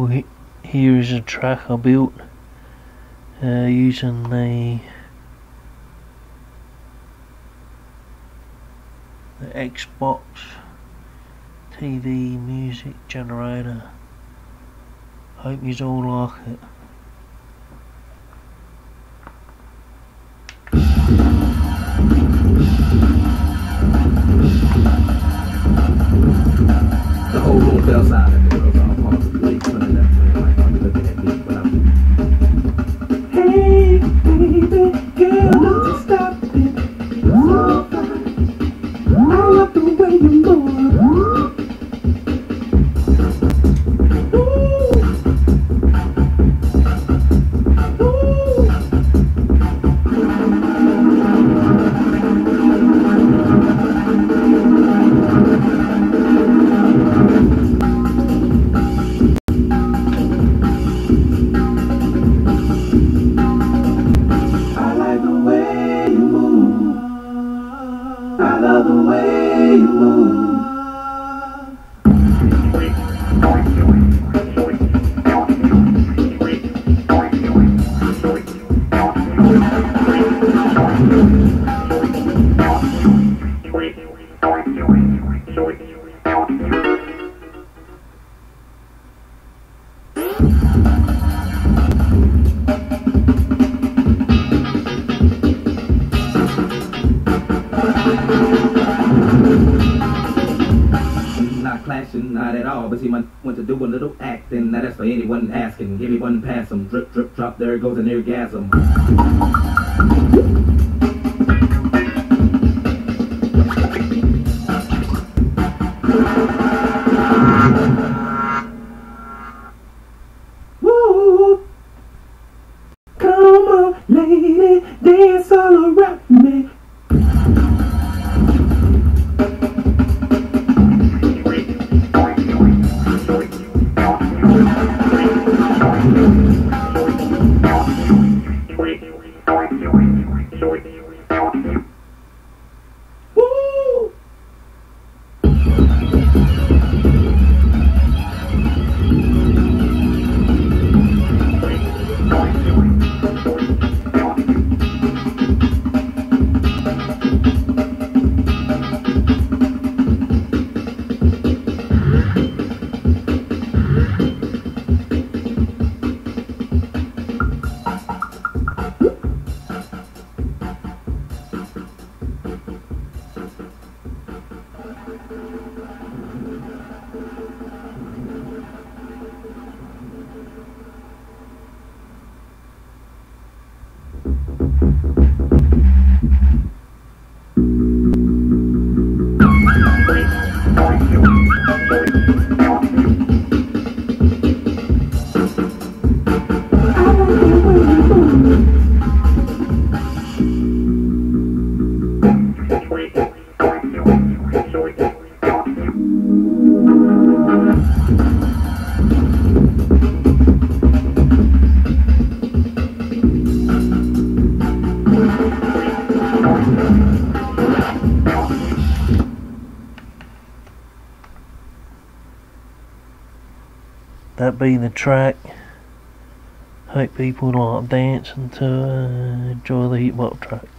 here is a track I built using the Xbox TV music generator. Hope you all like it. The whole room fell silent because all parts of the lake turning left and right are looking at me, but I'm hey baby girl, don't stop it. So fine. I love the way you move. I love the way you move. Not clashing, not at all, but she went to do a little acting. Now that's for anyone asking. Give me one pass, some drip, drip, drop. There goes an orgasm. Woo! Come on, lady, dance all around me. That being the track. Hope people like dancing to enjoy the hip hop track.